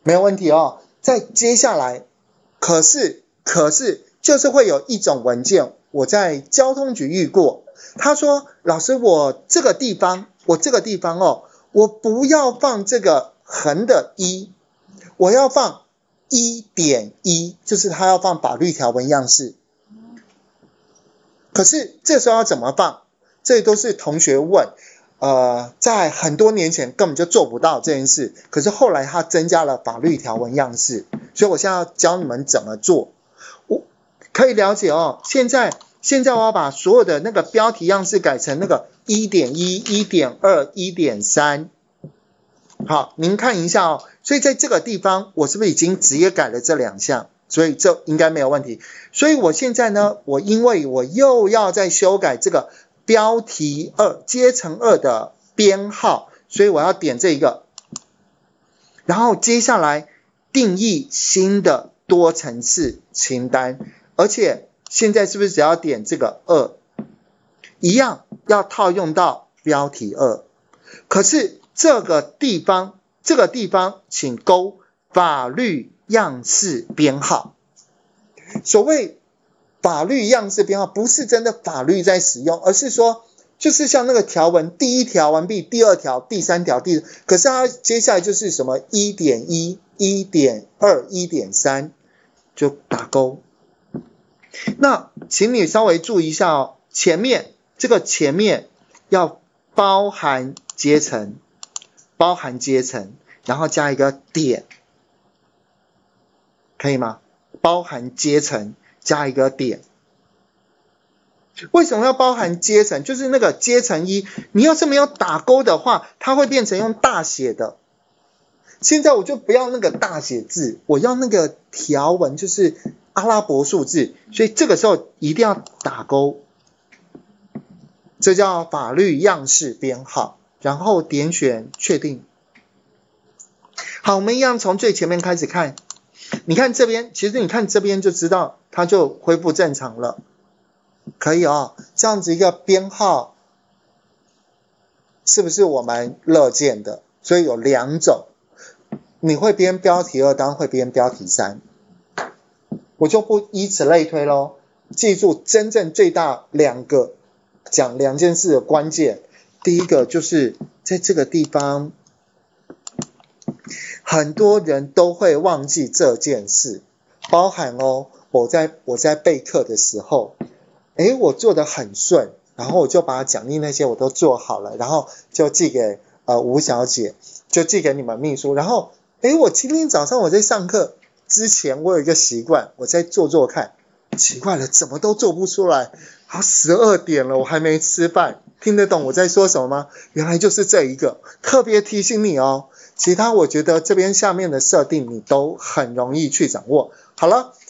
没有问题哦。再接下来，可是就是会有一种文件，我在交通局遇过，他说老师我这个地方哦，我不要放这个横的1，我要放 1.1， 就是他要放法律条文样式。可是这时候要怎么放？这都是同学问，在很多年前根本就做不到这件事，可是后来他增加了法律条文样式，所以我现在要教你们怎么做。我可以了解哦，现在我要把所有的那个标题样式改成那个 1.1、1.2、1.3。好，您看一下哦，所以在这个地方我是不是已经直接改了这2项？所以这应该没有问题。所以我现在呢，因为我又要再修改这个标题2阶层2的编号，所以我要点这个，然后接下来定义新的多层次清单，而且现在是不是只要点这个2，一样要套用到标题2，可是这个地方请勾法律样式编号。所谓法律样式编号不是真的法律在使用，而是说就是像那个条文第1条完毕，第2条、第3条、可是它接下来就是什么 1.1、1.2、1.3 就打勾。那请你稍微注意一下哦，前面要包含阶层，然后加一个点，可以吗？包含阶层加一个点。为什么要包含阶层？就是那个阶层1，你要是没有打勾的话，它会变成用大写的。现在我就不要那个大写字，我要那个条文，就是阿拉伯数字，所以这个时候一定要打勾，这叫法律样式编号，然后点选确定。好，我们一样从最前面开始看。你看这边，其实你看这边就知道它就恢复正常了，可以哦。这样子一个编号是不是我们乐见的？所以有2种，你会编标题2，当然会编标题3，我就不以此类推咯。记住真正最大讲2件事的关键，第一个就是在这个地方很多人都会忘记这件事，包含哦，我在备课的时候，我做得很顺，然后我就把奖励那些我都做好了，然后就寄给吴小姐，就寄给你们秘书。然后我今天早上我在上课之前，我有一个习惯，我再做看，奇怪了，怎么都做不出来？好，12点了，我还没吃饭，听得懂我在说什么吗？原来就是这一个，特别提醒你哦。其他我觉得这边下面的设定你都很容易去掌握。好了。